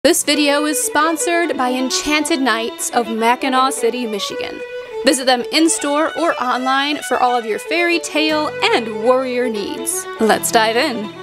This video is sponsored by Enchanted Knights of Mackinaw City, Michigan. Visit them in-store or online for all of your fairy tale and warrior needs. Let's dive in.